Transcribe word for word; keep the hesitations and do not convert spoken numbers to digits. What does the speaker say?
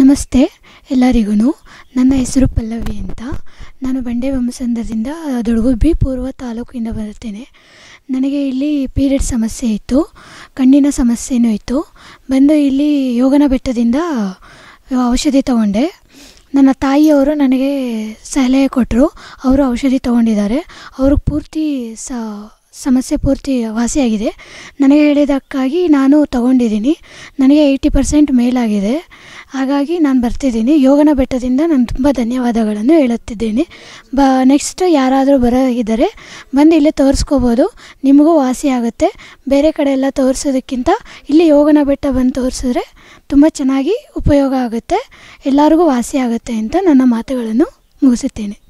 ನಮಸ್ತೆ ಎಲ್ಲರಿಗೂ. ನನ್ನ ಹೆಸರು ಪಲ್ಲವಿ ಅಂತ. ನಾನು ಬಂಡೆ ಬೊಮ್ಮಸಂದ್ರದಿಂದ ದೊಡ್ಡಗುಬ್ಬಿ ಪೂರ್ವ ತಾಲೂಕಿಂದ ಬರುತ್ತೇನೆ. ನನಗೆ ಇಲ್ಲಿ ಪೀರಿಯಡ್ ಸಮಸ್ಯೆ ಇತ್ತು, ಕಣ್ಣಿನ ಸಮಸ್ಯೆಯೂ ಇತ್ತು. ಬಂದು ಇಲ್ಲಿ ಯೋಗನ ಬೆಟ್ಟದಿಂದ ಔಷಧಿ ತಗೊಂಡೆ. ನನ್ನ ತಾಯಿಯವರು ನನಗೆ ಸಲಹೆ ಕೊಟ್ಟರು. ಅವರು ಔಷಧಿ ತಗೊಂಡಿದ್ದಾರೆ. ಅವರು ಪೂರ್ತಿ ಸ ಸಮಸ್ಯೆ ಪೂರ್ತಿ ವಾಸಿಯಾಗಿದೆ. ನನಗೆ ಹೇಳಿದ್ದಕ್ಕಾಗಿ ನಾನು ತಗೊಂಡಿದ್ದೀನಿ. ನನಗೆ ಏಯ್ಟಿ ಪರ್ಸೆಂಟ್ ಮೇಲಾಗಿದೆ. ಹಾಗಾಗಿ ನಾನು ಬರ್ತಿದ್ದೀನಿ. ಯೋಗನ ಬೆಟ್ಟದಿಂದ ನಾನು ತುಂಬ ಧನ್ಯವಾದಗಳನ್ನು ಹೇಳುತ್ತಿದ್ದೇನೆ. ಬ ನೆಕ್ಸ್ಟ್ ಯಾರಾದರೂ ಬರೋಗಿದ್ದರೆ ಬಂದು ಇಲ್ಲೇ ತೋರಿಸ್ಕೋಬೋದು. ನಿಮಗೂ ವಾಸಿ ಆಗುತ್ತೆ. ಬೇರೆ ಕಡೆ ಎಲ್ಲ ತೋರಿಸೋದಕ್ಕಿಂತ ಇಲ್ಲಿ ಯೋಗನ ಬೆಟ್ಟ ಬಂದು ತೋರಿಸಿದ್ರೆ ತುಂಬ ಚೆನ್ನಾಗಿ ಉಪಯೋಗ ಆಗುತ್ತೆ, ಎಲ್ಲರಿಗೂ ವಾಸಿ ಆಗುತ್ತೆ ಅಂತ ನನ್ನ ಮಾತುಗಳನ್ನು ಮುಗಿಸುತ್ತೇನೆ.